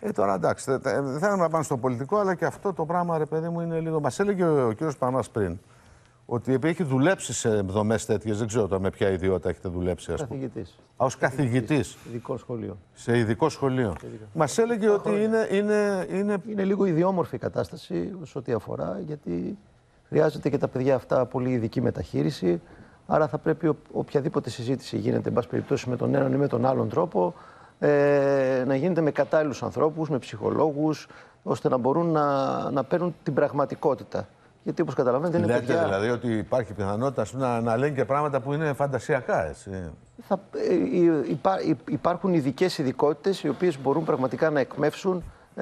Τώρα εντάξει, δεν θέλουμε να πάμε στο πολιτικό, αλλά και αυτό το πράγμα, ρε παιδί μου, είναι λίγο. Μας έλεγε ο κύριος Πανάς πριν ότι έχει δουλέψει σε δομές τέτοιες, δεν ξέρω τώρα με ποια ιδιότητα έχετε δουλέψει, ας πούμε. Καθηγητής. Ως καθηγητής. Ειδικό σχολείο. Σε ειδικό σχολείο. Μας έλεγε ότι είναι λίγο ιδιόμορφη η κατάσταση όσο ό,τι αφορά, γιατί χρειάζεται και τα παιδιά αυτά πολύ ειδική μεταχείριση. Άρα θα πρέπει οποιαδήποτε συζήτηση γίνεται, εν πάση περιπτώσει, με τον έναν ή με τον άλλον τρόπο, να γίνεται με κατάλληλους ανθρώπους, με ψυχολόγους, ώστε να μπορούν να παίρνουν την πραγματικότητα. Γιατί όπως καταλαβαίνετε είναι λέτε παιδιά... δηλαδή ότι υπάρχει πιθανότητα να λένε και πράγματα που είναι φαντασιακά, έτσι. Υπάρχουν ειδικές ειδικότητες οι οποίες μπορούν πραγματικά να εκμεύσουν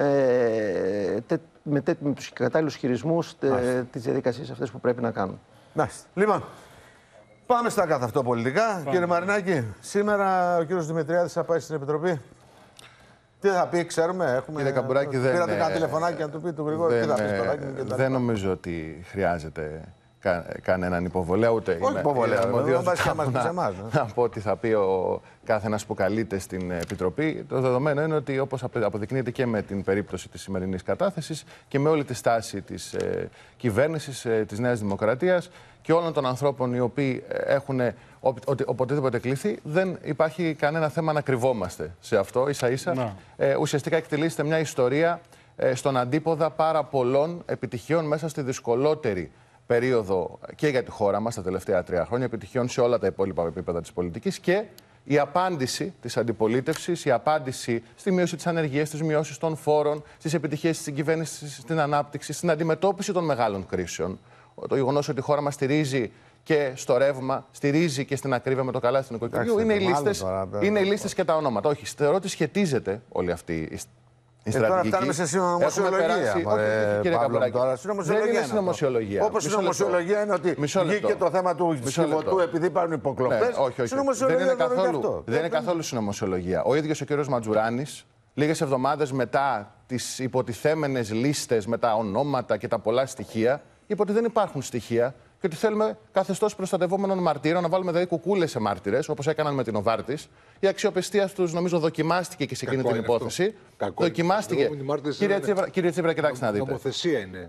με τους κατάλληλους χειρισμούς τις διαδικασίες αυτές που πρέπει να κάνουν. Λοιπόν, πάμε στα καθαυτοπολιτικά. Κύριε Μαρινάκη, σήμερα ο κύριος Δημητριάδης θα πάει στην Επιτροπή. Τι θα πει, ξέρουμε, Κύριε Καμπουράκη, πήρατε κανένα τηλεφωνάκι να του πει του Γρηγόρη, τι θα πει στο λάκι μου και τα δεν νομίζω ότι χρειάζεται κανέναν υποβολέα, ούτε όχι υποβολέα, να πω ότι θα πει ο κάθε ένας που καλείται στην Επιτροπή. Το δεδομένο είναι ότι, όπως αποδεικνύεται και με την περίπτωση της σημερινής κατάθεσης και με όλη τη στάση της κυβέρνησης της Νέας Δημοκρατίας και όλων των ανθρώπων οι οποίοι έχουν οποτεδήποτε κληθεί, δεν υπάρχει κανένα θέμα να κρυβόμαστε σε αυτό. Ίσα-ίσα ουσιαστικά εκτελήσεται μια ιστορία στον αντίποδα πάρα πολλών επιτυχιών μέσα στη δυσκολότερη περίοδο και για τη χώρα μας τα τελευταία 3 χρόνια, επιτυχιών σε όλα τα υπόλοιπα επίπεδα της πολιτικής, και η απάντηση της αντιπολίτευσης, η απάντηση στη μείωση της ανεργίας, στις μειώσεις των φόρων, στις επιτυχίες της κυβέρνησης, στην ανάπτυξη, στην αντιμετώπιση των μεγάλων κρίσεων. Το γεγονός ότι η χώρα μας στηρίζει και στο ρεύμα, στηρίζει και στην ακρίβεια με το καλάθι του νοικοκυριού, είναι οι λίστες και τα ονόματα. Όχι, θεωρώ ότι σχετίζεται όλη αυτή η στρατηγική. Τώρα φτάνουμε σε συνωμοσιολογία. Κύριε Καμπουράκη, δεν είναι συνωμοσιολογία. Όπως η συνωμοσιολογία είναι ότι βγήκε το θέμα του Σκιβωτού επειδή υπάρχουν υποκλοπές. Όχι. Δεν είναι καθόλου συνωμοσιολογία. Ο ίδιος ο κύριος Ματζουράνης, λίγες εβδομάδες μετά τις υποτιθέμενες λίστες με τα ονόματα και τα πολλά στοιχεία, είπε ότι δεν υπάρχουν στοιχεία και ότι θέλουμε καθεστώς προστατευόμενων μαρτύρων, να βάλουμε δηλαδή κουκούλες σε μάρτυρες, όπως έκαναν με την Οβάρτης. Η αξιοπιστία τους, νομίζω, δοκιμάστηκε και σε εκείνη την υπόθεση. Δοκιμάστηκε. Κύριε Τσίπρα, κοιτάξτε να δείτε. Νομοθεσία είναι.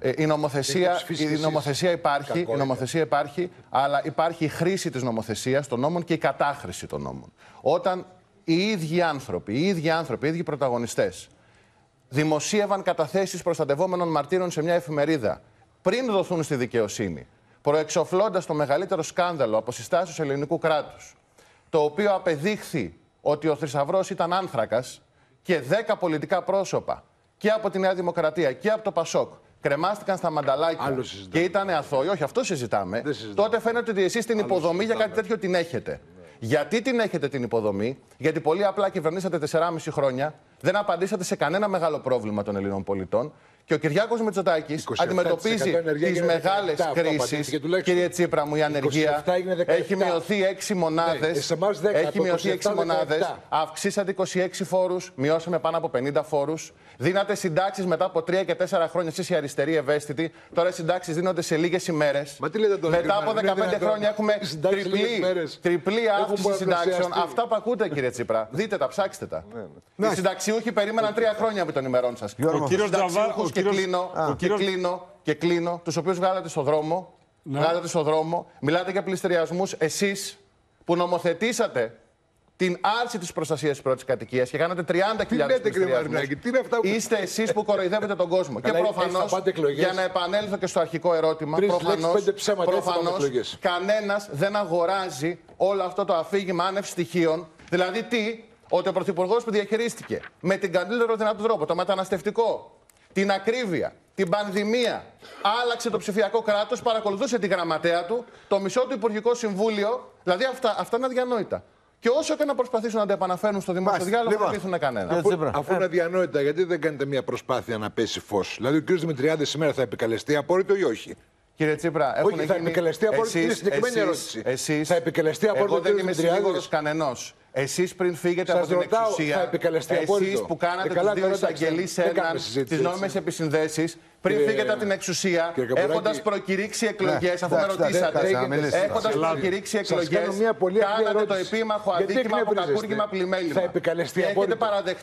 Η νομοθεσία υπάρχει, αλλά υπάρχει η χρήση της νομοθεσίας των νόμων και η κατάχρηση των νόμων. Όταν οι ίδιοι άνθρωποι, οι ίδιοι πρωταγωνιστές, δημοσίευαν καταθέσεις προστατευόμενων μαρτύρων σε μια εφημερίδα πριν δοθούν στη δικαιοσύνη, προεξοφλώντας το μεγαλύτερο σκάνδαλο αποσυστάσεως ελληνικού κράτους, το οποίο απεδείχθη ότι ο θησαυρός ήταν άνθρακας και 10 πολιτικά πρόσωπα και από τη Νέα Δημοκρατία και από το Πασόκ κρεμάστηκαν στα μανταλάκια και ήταν αθώοι. Όχι, αυτό συζητάμε. Τότε φαίνεται ότι εσείς την υποδομή για κάτι τέτοιο την έχετε. Γιατί την έχετε την υποδομή? Γιατί πολύ απλά κυβερνήσατε 4,5 χρόνια, δεν απαντήσατε σε κανένα μεγάλο πρόβλημα των Ελλήνων πολιτών. Και ο Κυριάκος Μητσοτάκης αντιμετωπίζει τις μεγάλες κρίσεις. Κύριε Τσίπρα μου, η ανεργία έχει μειωθεί 6 μονάδες. Έχει μειωθεί 6 μονάδες. Αυξήσατε 26 φόρους, μειώσαμε πάνω από 50 φόρους. Δίνατε συντάξεις μετά από 3 και 4 χρόνια. Εσείς οι αριστεροί ευαίσθητοι. Τώρα οι συντάξεις δίνονται σε λίγες ημέρες. Μετά από 15 χρόνια έχουμε τριπλή αύξηση συντάξεων. Αυτά που ακούτε, κύριε Τσίπρα. Δείτε τα, ψάξτε τα. Οι συνταξιούχοι περίμεναν 3 χρόνια από των ημερών σας. Και κλείνω, τους οποίους βγάλατε στο δρόμο, μιλάτε για πληστηριασμούς, εσείς που νομοθετήσατε την άρση της προστασίας της πρώτης κατοικίας και κάνατε 30.000 πληστηριασμούς. Είστε εσείς που κοροϊδεύετε τον κόσμο. Και προφανώς, για να επανέλθω και στο αρχικό ερώτημα, προφανώς κανένας δεν αγοράζει όλο αυτό το αφήγημα άνευ στοιχείων. Δηλαδή τι? Ότι ο Πρωθυπουργός που διαχειρίστηκε με την καλύτερο δυνατό τρόπο το μεταναστευτικό, την ακρίβεια, την πανδημία, άλλαξε το ψηφιακό κράτος, παρακολουθούσε τη γραμματέα του, το μισό του Υπουργικό Συμβούλιο. Δηλαδή αυτά είναι αδιανόητα. Και όσο και να προσπαθήσουν να τα επαναφέρουν στο δημόσιο διάλογο, δεν πείθουν κανένα. Αφού είναι αδιανόητα, γιατί δεν κάνετε μια προσπάθεια να πέσει φως? Δηλαδή, ο κ. Δημητριάδης σήμερα θα επικαλεστεί απόρριτο ή όχι? Κύριε Τσίπρα, όχι, θα επικαλεστεί απόρριτο. Είναι συγκεκριμένη ερώτηση. Θα επικαλεστεί απόρριτο. Εγώ δεν είμαι συνήγορος κανενός. Εσείς πριν φύγετε από την εξουσία, εσείς που κάνατε τους 2 εισαγγελείς έναν τις νόμιμες επισυνδέσεις, πριν φύγετε από την εξουσία, έχοντας προκηρύξει εκλογές, αφού με ρωτήσατε, έχοντας προκηρύξει εκλογές, κάνατε το επίμαχο αδίκημα από κακούργημα πλημέλημα. Και έχετε παραδεχτεί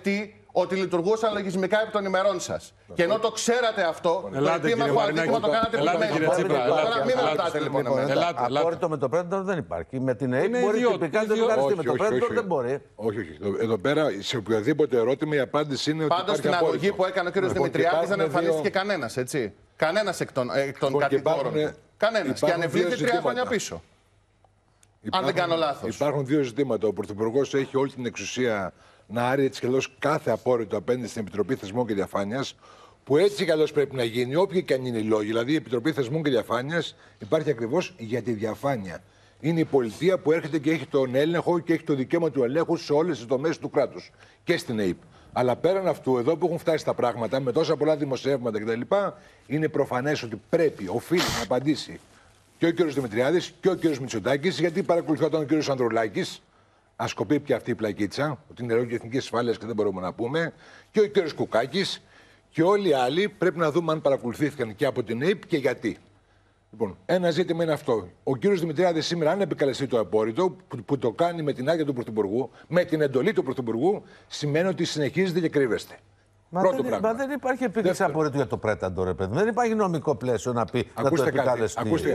ότι λειτουργούσαν λογισμικά επί των ημερών σας. Και ενώ το ξέρατε αυτό, το επίμαχο αντίτιμο το κάνατε προηγουμένως. Τώρα μην με ρωτάτε λοιπόν. Απόρριτο με το Predator δεν υπάρχει. Με την ΑΕΠ μπορεί τυπικά να το κάνει, με το Predator δεν μπορεί. Όχι. Εδώ πέρα, σε οποιοδήποτε ερώτημα, η απάντηση είναι ότι. Πάντως στην αγωγή που έκανε ο κ. Δημητριάδης δεν εμφανίστηκε κανένας, έτσι. Κανένας εκ των κατηγόρων. Κανένας. Και ανεβλήθη 3 χρόνια πίσω. Αν δεν κάνω λάθος. Υπάρχουν δύο ζητήματα. Ο Πρωθυπουργός έχει όλη την εξουσία να άρει έτσι κι αλλιώς κάθε απόρριτο απέναντι στην Επιτροπή Θεσμών και Διαφάνειας, που έτσι κι αλλιώς πρέπει να γίνει, όποιοι και αν είναι οι λόγοι. Δηλαδή, η Επιτροπή Θεσμών και Διαφάνειας υπάρχει ακριβώς για τη διαφάνεια. Είναι η πολιτεία που έρχεται και έχει τον έλεγχο και έχει το δικαίωμα του ελέγχου σε όλες τις δομές του κράτους και στην ΑΕΠ. Αλλά πέραν αυτού, εδώ που έχουν φτάσει τα πράγματα, με τόσα πολλά δημοσιεύματα κτλ., είναι προφανές ότι πρέπει, οφείλει να απαντήσει και ο κ. Δημητριάδης και ο κ. Μητσοτάκης, γιατί παρακολουθόταν ο κ. Ανδρουλάκης. Ασκοπεί πια αυτή η πλακίτσα, ότι είναι λόγω εθνική ασφάλεια και δεν μπορούμε να πούμε, και ο κ. Κουκάκης και όλοι οι άλλοι πρέπει να δούμε αν παρακολουθήθηκαν και από την ΑΕΠ και γιατί. Λοιπόν, ένα ζήτημα είναι αυτό. Ο κ. Δημητριάδης σήμερα, αν επικαλεστεί το απόρριτο, που το κάνει με την άδεια του Πρωθυπουργού, με την εντολή του Πρωθυπουργού, σημαίνει ότι συνεχίζετε και κρύβεστε. Μα δεν υπάρχει επίδειξη απορρίτου για το Predator, ρε παιδί. Δεν υπάρχει νομικό πλαίσιο να πει να το επικαλεστεί. Ακούστε,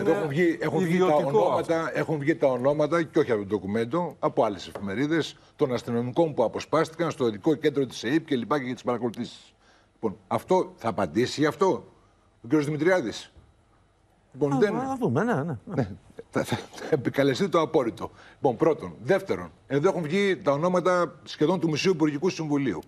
έχουν βγει τα ονόματα, και όχι από το ντοκουμέντο, από άλλες εφημερίδες, των αστυνομικών που αποσπάστηκαν στο ειδικό κέντρο της ΑΕΠ και λοιπά και για τις παρακολουθήσεις. Λοιπόν, αυτό θα απαντήσει γι' αυτό ο κ. Δημητριάδης. Λοιπόν, θα δούμε, ναι. Θα επικαλεστεί το απόρριτο. Λοιπόν, πρώτον. Δεύτερον, εδώ έχουν βγει τα ονόματα σχεδόν του Μισού Υπουργικού Συμβουλίου.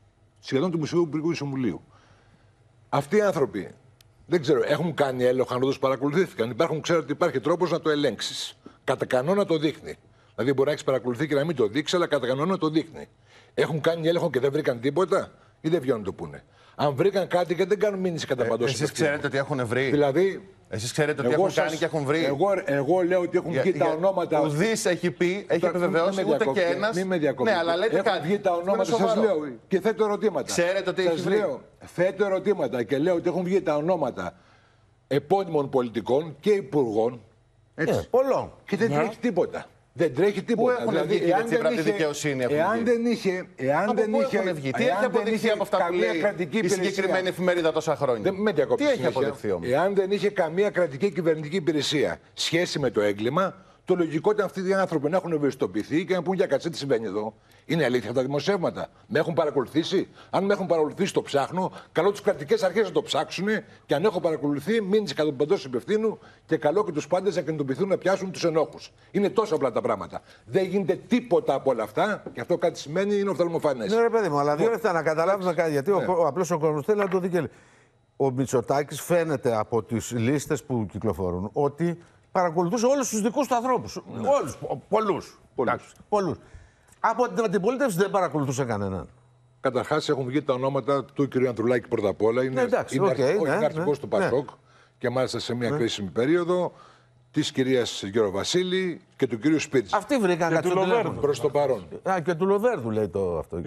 Αυτοί οι άνθρωποι, δεν ξέρω, έχουν κάνει έλεγχο αν όντως παρακολουθήθηκαν. Ξέρω ότι υπάρχει τρόπος να το ελέγξεις. Κατά κανόνα το δείχνει. Δηλαδή, μπορεί να έχει παρακολουθεί και να μην το δείξει, αλλά κατά κανόνα το δείχνει. Έχουν κάνει έλεγχο και δεν βρήκαν τίποτα, ή δεν βγαίνουν να το πούνε. Αν βρήκαν κάτι και δεν κάνουν μήνυση κατά παντός. Εσείς ξέρετε ότι έχουν βρει. Δηλαδή, εσείς ξέρετε ότι έχουν κάνει και έχουν βρει. Εγώ λέω ότι έχουν βγει τα ονόματα. Ουδής έχει πει, έχει επιβεβαιώσει, ούτε και ένας. Μην με διακόπτετε. Ναι, αλλά λέτε κάτι. Έχουν βγει τα ονόματα, σας λέω, και θέτω ερωτήματα. Ξέρετε ότι έχει βρει. Θέτω ερωτήματα και λέω ότι έχουν βγει τα ονόματα επώνυμων πολιτικών και υπουργών. Πολλών. Και δεν τρέχει τίποτα. Δεν τρέχει τίποτα. Πού έχουν βγει εάν δεν είχε, δικαιοσύνη εάν δεν είχε. Τι έχει αποδειχθεί από αυτά που λέει η συγκεκριμένη εφημερίδα τόσα χρόνια. Τι έχει αποδειχθεί όμως. Εάν δεν είχε καμία κρατική κυβερνητική υπηρεσία σχέση με το έγκλημα, το λογικό ήταν αυτοί οι άνθρωποι να έχουν ευαισθητοποιηθεί και να πούν για κάτσε τι συμβαίνει εδώ. Είναι αλήθεια αυτά τα δημοσιεύματα. Με έχουν παρακολουθήσει. Αν με έχουν παρακολουθήσει, το ψάχνω. Καλώ τις κρατικές αρχές να το ψάξουν και αν έχω παρακολουθεί, μείνει κατά τον παντός υπευθύνου και καλό και τους πάντες να κινητοποιηθούν να πιάσουν τους ενόχους. Είναι τόσο απλά τα πράγματα. Δεν γίνεται τίποτα από όλα αυτά και αυτό κάτι σημαίνει είναι οφθαλμοφανές. Ναι, ρε παιδί μου, αλλά 2 λεπτά να καταλάβουμε κάτι. Γιατί απλώς ο κόσμος θέλει να το δει. Ο Μητσοτάκης φαίνεται από τις λίστες που κυκλοφορούν ότι παρακολουθούσε όλους τους δικούς του ανθρώπους. Όλους. Πολλούς. Από την αντιπολίτευση δεν παρακολουθούσε κανέναν. Καταρχάς έχουν βγει τα ονόματα του κ. Ανδρουλάκη πρώτα απ' όλα. Είναι αρχηγός του Πασόκ και μάλιστα σε μια κρίσιμη περίοδο, της κυρίας Γιώργο Βασίλη και του κ. Σπίτση. Αυτοί βρήκαν κάτι προς το παρόν. Και του Λοβέρδου λέει αυτό.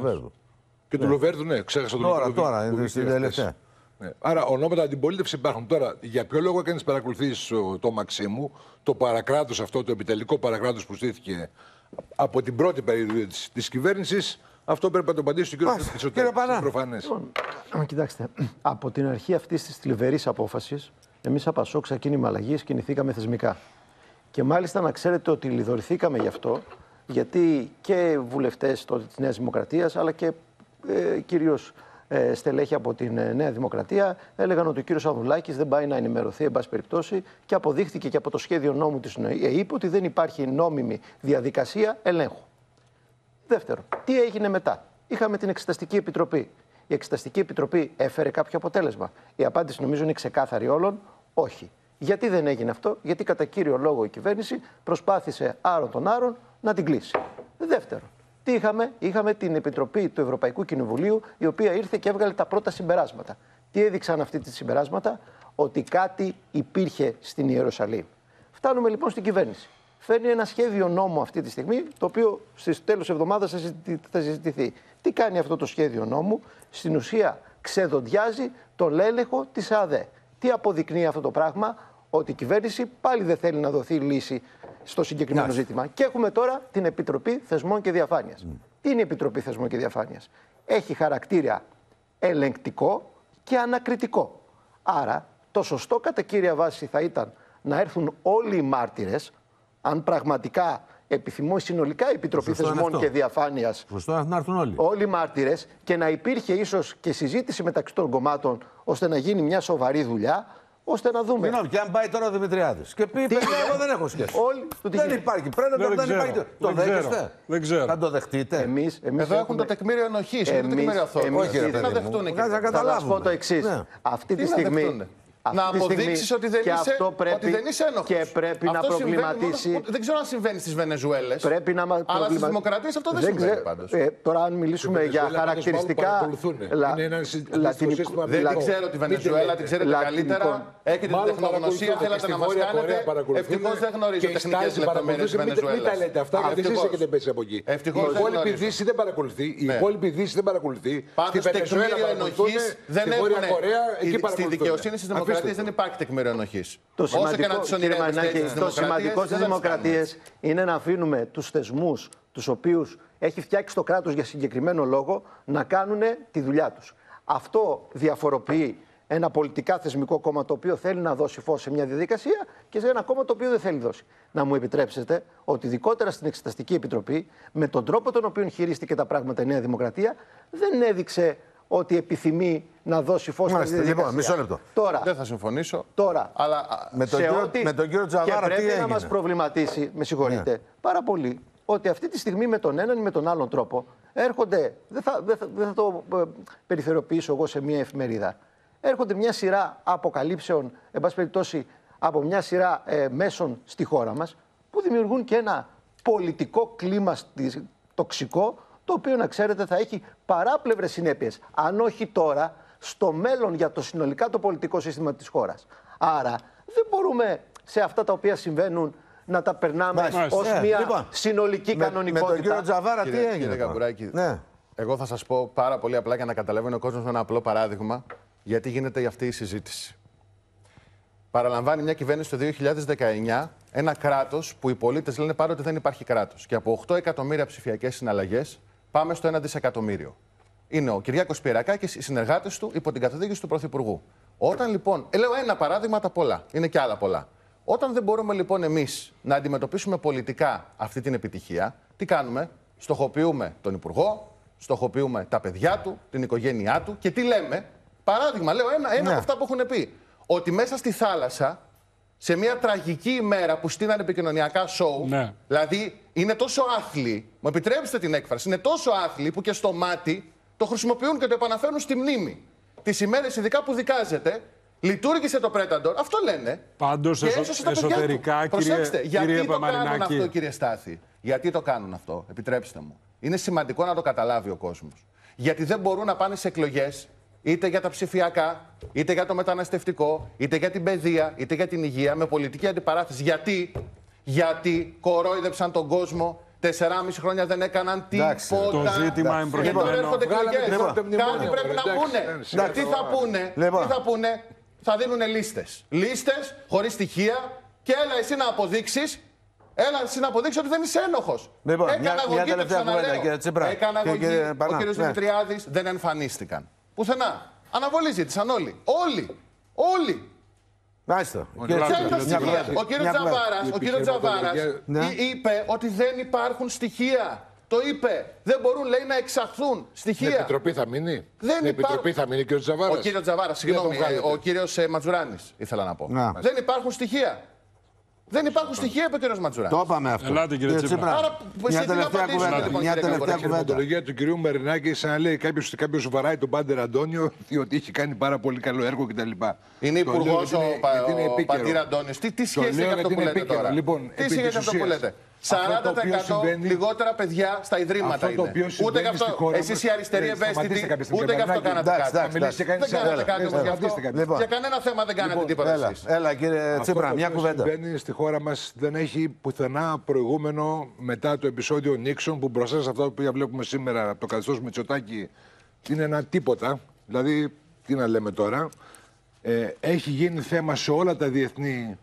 Και του Λοβέρδου, ναι, ξέχασα τον Λοβέρδου. Τώρα, είναι στην τελευταία. Ναι. Άρα, ονόματα αντιπολίτευση υπάρχουν. Τώρα, για ποιο λόγο έκανε παρακολουθήσει το Μαξίμου, το παρακράτος αυτό, το επιτελικό παρακράτος που στήθηκε από την πρώτη περίοδο της κυβέρνησης, αυτό πρέπει να το απαντήσει ο κ. Μητσοτάκη. Προφανές. Κοιτάξτε, από την αρχή αυτής της θλιβερής απόφασης, εμείς από Πασόκ, σαν κίνημα αλλαγής, κινηθήκαμε θεσμικά. Και μάλιστα να ξέρετε ότι λιδωρηθήκαμε γι' αυτό, γιατί και βουλευτές τότε της Νέας Δημοκρατίας, αλλά και κυρίως στελέχη από την Νέα Δημοκρατία έλεγαν ότι ο κύριος Ανδρουλάκης δεν πάει να ενημερωθεί, εν πάση περιπτώσει, και αποδείχθηκε και από το σχέδιο νόμου της ΕΕΠ ότι δεν υπάρχει νόμιμη διαδικασία ελέγχου. Δεύτερον, τι έγινε μετά. Είχαμε την Εξεταστική Επιτροπή. Η Εξεταστική Επιτροπή έφερε κάποιο αποτέλεσμα. Η απάντηση νομίζω είναι ξεκάθαρη όλων, όχι. Γιατί δεν έγινε αυτό? Γιατί κατά κύριο λόγο η κυβέρνηση προσπάθησε άρον τον άρον να την κλείσει. Δεύτερον, τι είχαμε? Είχαμε την Επιτροπή του Ευρωπαϊκού Κοινοβουλίου, η οποία ήρθε και έβγαλε τα πρώτα συμπεράσματα. Τι έδειξαν αυτή τη συμπεράσματα? Ότι κάτι υπήρχε στην Ιερουσαλήμ. Φτάνουμε λοιπόν στην κυβέρνηση. Φέρνει ένα σχέδιο νόμου αυτή τη στιγμή, το οποίο στις τέλος εβδομάδας θα συζητηθεί. Τι κάνει αυτό το σχέδιο νόμου? Στην ουσία ξεδοντιάζει τον έλεγχο της ΑΔΕ. Τι αποδεικνύει αυτό το πράγμα? Ότι η κυβέρνηση πάλι δεν θέλει να δοθεί λύση στο συγκεκριμένο ζήτημα. Και έχουμε τώρα την Επιτροπή Θεσμών και Διαφάνειας. Τι είναι η Επιτροπή Θεσμών και Διαφάνειας? έχει χαρακτήρα ελεγκτικό και ανακριτικό. Άρα, το σωστό κατά κύρια βάση θα ήταν να έρθουν όλοι οι μάρτυρες, αν πραγματικά επιθυμώ συνολικά η Επιτροπή Θεσμών και Διαφάνειας. Σωστό, να έρθουν όλοι. Όλοι οι μάρτυρες και να υπήρχε ίσως και συζήτηση μεταξύ των κομμάτων ώστε να γίνει μια σοβαρή δουλειά, ώστε να δούμε. Συγγνώμη, και αν πάει τώρα ο Δημητριάδης και πει: παιδιά, εγώ δεν έχω σχέση. Δεν υπάρχει. Πρέπει να το υπάρχει. Το δέχεστε. Δεν ξέρω. Θα το δεχτείτε. Εμείς εδώ έχουν το τεκμήριο ενοχής. Είναι το τεκμήριο αθώου. Όχι, τι να δεχτούν εκεί. Θα σας πω το εξής. Αυτή τη στιγμή. Να αποδείξεις ότι δεν είσαι ένοχος. Και πρέπει να προβληματίσει. Δεν ξέρω αν συμβαίνει στις Βενεζουέλες. Αλλά στις δημοκρατίες αυτό δεν συμβαίνει πάντως. Τώρα, αν μιλήσουμε για χαρακτηριστικά. Δεν ξέρω τη Βενεζουέλα, την ξέρετε καλύτερα. Έχετε την τεχνογνωσία, θέλατε να μας κάνετε. Ευτυχώς δεν γνωρίζω τεχνικές λεπτομέρειες της Βενεζουέλας. Μην τα λέτε αυτά, γιατί εσείς έχετε πέσει από εκεί. Η υπόλοιπη Δύση δεν παρακολουθεί. Πάντως τεκμήριο ενοχής δεν έχουν. Στη δικαιοσύνη στις δημοκρατίες δεν υπάρχει τεκμήριο ενοχής. Το σημαντικό στις δημοκρατίες είναι να αφήνουμε τους θεσμούς τους οποίους έχει φτιάξει το κράτος για συγκεκριμένο λόγο να κάνουν τη δουλειά τους. Αυτό διαφοροποιεί ένα πολιτικά θεσμικό κόμμα το οποίο θέλει να δώσει φως σε μια διαδικασία και σε ένα κόμμα το οποίο δεν θέλει δώσει. Να μου επιτρέψετε ότι ειδικότερα στην Εξεταστική Επιτροπή, με τον τρόπο τον οποίο χειρίστηκε τα πράγματα η Νέα Δημοκρατία, δεν έδειξε ότι επιθυμεί να δώσει φως στη διαδικασία. Λοιπόν, μισό λεπτό. Τώρα, δεν θα συμφωνήσω. Τώρα, αλλά με τον κύριο Τζαβάρα και πρέπει να μας προβληματίσει, με συγχωρείτε, πάρα πολύ, ότι αυτή τη στιγμή με τον έναν ή με τον άλλον τρόπο έρχονται, δεν θα το περιθωριοποιήσω εγώ σε μια εφημερίδα, έρχονται μια σειρά αποκαλύψεων, εν πάση περιπτώσει, από μια σειρά μέσων στη χώρα μας, που δημιουργούν και ένα πολιτικό κλίμα τοξικό, το οποίο, να ξέρετε, θα έχει παράπλευρες συνέπειες. Αν όχι τώρα, στο μέλλον για το συνολικά το πολιτικό σύστημα της χώρας. Άρα, δεν μπορούμε σε αυτά τα οποία συμβαίνουν να τα περνάμε ως μια συνολική κανονικότητα. Με τον κύριο Τζαβάρα τι έγινε? Κύριε Καμπουράκη, εγώ θα σας πω πάρα πολύ απλά για να καταλαβαίνει ο κόσμος με ένα απλό παράδειγμα γιατί γίνεται αυτή η συζήτηση. Παραλαμβάνει μια κυβέρνηση το 2019 ένα κράτος που οι πολίτες λένε πάρα ότι δεν υπάρχει κράτος. Και από 8 εκατομμύρια ψηφιακές συναλλαγές πάμε στο 1 δισεκατομμύριο. Είναι ο Κυριάκος Πιερακάκης, οι συνεργάτες του υπό την καθοδήγηση του Πρωθυπουργού. Όταν λοιπόν. Λέω ένα παράδειγμα τα πολλά, είναι και άλλα πολλά. Όταν δεν μπορούμε λοιπόν εμείς να αντιμετωπίσουμε πολιτικά αυτή την επιτυχία, τι κάνουμε? Στοχοποιούμε τον Υπουργό, στοχοποιούμε τα παιδιά του, την οικογένειά του και τι λέμε? Παράδειγμα, λέω ένα από αυτά που έχουν πει. Ότι μέσα στη θάλασσα, σε μια τραγική ημέρα που στείνανε επικοινωνιακά σοου, δηλαδή είναι τόσο άθλοι, μου επιτρέψτε την έκφραση, είναι τόσο άθλοι που και στο μάτι το χρησιμοποιούν και το επαναφέρουν στη μνήμη. Τις ημέρες ειδικά που δικάζεται, λειτουργήσε το Predator, αυτό λένε. Πάντως εσωτερικά, προσέξτε, γιατί το Παπαρινάκη, κάνουν αυτό, κύριε Στάθη? Γιατί το κάνουν αυτό? Επιτρέψτε μου. Είναι σημαντικό να το καταλάβει ο κόσμος. Γιατί δεν μπορούν να πάνε σε εκλογές είτε για τα ψηφιακά, είτε για το μεταναστευτικό, είτε για την παιδεία, είτε για την υγεία με πολιτική αντιπαράθεση. Γιατί κορόιδεψαν τον κόσμο. 4,5 χρόνια δεν έκαναν τίποτα. Το ζήτημα είναι και τώρα έρχονται εκλογές. Κάτι πρέπει να πούνε. Τι θα πούνε? Θα δίνουν λίστες. Λίστες χωρίς στοιχεία και έλα εσύ να αποδείξεις. Ότι δεν είσαι ένοχος. Έκανα αγωγή, το ξαναλέω. Έκανα αγωγή, ο κ. Δημητριάδης, δεν εμφανίστηκαν. Πουθενά. Αναβολή ζήτησαν όλοι. Όλοι. Μάλιστα. Ο κύριος Τζαβάρας είπε ότι δεν υπάρχουν στοιχεία. Το είπε. Δεν μπορούν, λέει, να εξαχθούν στοιχεία. Στην Επιτροπή θα μείνει. Δεν Επιτροπή θα μείνει ο κύριος Τζαβάρας. Ο κύριος Τζαβάρας, συγγνώμη, ο κύριος Ματζουράνης ήθελα να πω. Δεν υπάρχουν στοιχεία. Δεν υπάρχουν στοιχεία, είπε ο κύριος Ματζουράνης. Το είπαμε αυτό. Ελάτε, κύριε Τσίπρα. Άρα, μια τελευταία κουβέντα. Η χρηματολογία του κυρίου Μερινάκη, σαν να λέει κάποιος βαράει τον Πάντερ Αντώνιο, διότι έχει κάνει πάρα πολύ καλό έργο κτλ. Είναι υπουργός ο Πατήρ Αντώνιος. Τι σχέση έχει αυτό που λέτε τώρα? Τι σχέση έχει αυτό που λέτε? 40% λιγότερα παιδιά στα ιδρύματα είναι. Ούτε γι' αυτό. Εσείς οι αριστεροί ευαίσθητοι, ούτε γι' αυτό κάνατε κάτι. Δεν κάνατε κάτι όμως γι' αυτό. Για κανένα θέμα δεν κάνατε τίποτα εσείς. Έλα, κύριε Τσίπρα, μια κουβέντα. Αυτό που συμβαίνει στη χώρα μας δεν έχει πουθενά προηγούμενο μετά το επεισόδιο Νίξον, που μπροστά σε αυτό που βλέπουμε σήμερα από το καθεστώς Μητσοτάκη είναι ένα τίποτα. Δηλαδή, τι να λέμε τώρα. Έχει γίνει θέμα σε όλα τα διεθνή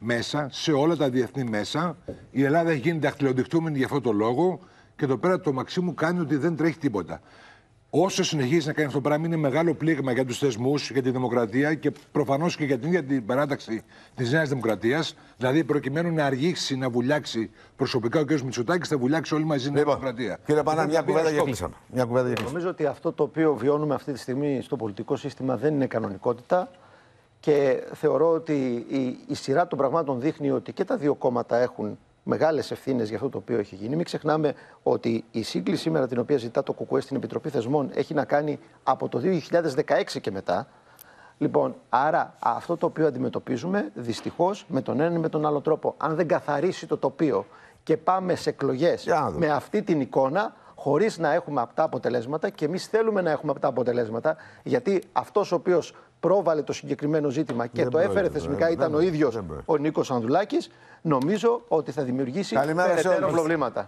μέσα. Η Ελλάδα έχει γίνει δαχτυλοδεικτούμενη για αυτό το λόγο και εδώ πέρα το Μαξίμου κάνει ότι δεν τρέχει τίποτα. Όσο συνεχίζει να κάνει αυτό το πράγμα, είναι μεγάλο πλήγμα για τους θεσμούς, για τη δημοκρατία και προφανώς και για την ίδια την παράταξη της Νέας Δημοκρατίας. Δηλαδή, προκειμένου να αργήσει, να βουλιάξει προσωπικά ο κ. Μητσοτάκης, θα βουλιάξει όλοι μαζί η Νέα Δημοκρατία. Κύριε Πανά, μια κουβέντα για κλείσαμε. Νομίζω ότι αυτό το οποίο βιώνουμε αυτή τη στιγμή στο πολιτικό σύστημα δεν είναι κανονικότητα. Και θεωρώ ότι η σειρά των πραγμάτων δείχνει ότι και τα δύο κόμματα έχουν μεγάλες ευθύνες για αυτό το οποίο έχει γίνει. Μην ξεχνάμε ότι η σύγκληση σήμερα την οποία ζητά το ΚΚΕ στην Επιτροπή Θεσμών έχει να κάνει από το 2016 και μετά. Λοιπόν, άρα αυτό το οποίο αντιμετωπίζουμε δυστυχώς με τον ένα ή με τον άλλο τρόπο, αν δεν καθαρίσει το τοπίο και πάμε σε εκλογές με αυτή την εικόνα, χωρίς να έχουμε απτά αποτελέσματα, και εμείς θέλουμε να έχουμε απτά αποτελέσματα, γιατί αυτός ο οποίος πρόβαλε το συγκεκριμένο ζήτημα και το έφερε θεσμικά ήταν ο ίδιος ο Νίκος Ανδρουλάκης, νομίζω ότι θα δημιουργήσει περαιτέρω προβλήματα.